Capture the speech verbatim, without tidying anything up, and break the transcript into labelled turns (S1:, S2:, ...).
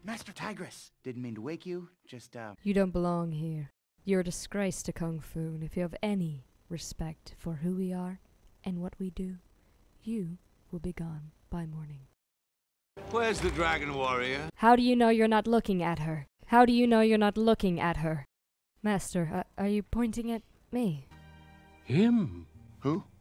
S1: Master Tigress. Didn't mean to wake you, just, uh...
S2: You don't belong here. You're a disgrace to Kung Fu, and if you have any respect for who we are and what we do, you will be gone by morning.
S3: Where's the Dragon Warrior?
S2: How do you know you're not looking at her? How do you know you're not looking at her? Master, uh, are you pointing at me?
S3: Him?
S1: Who?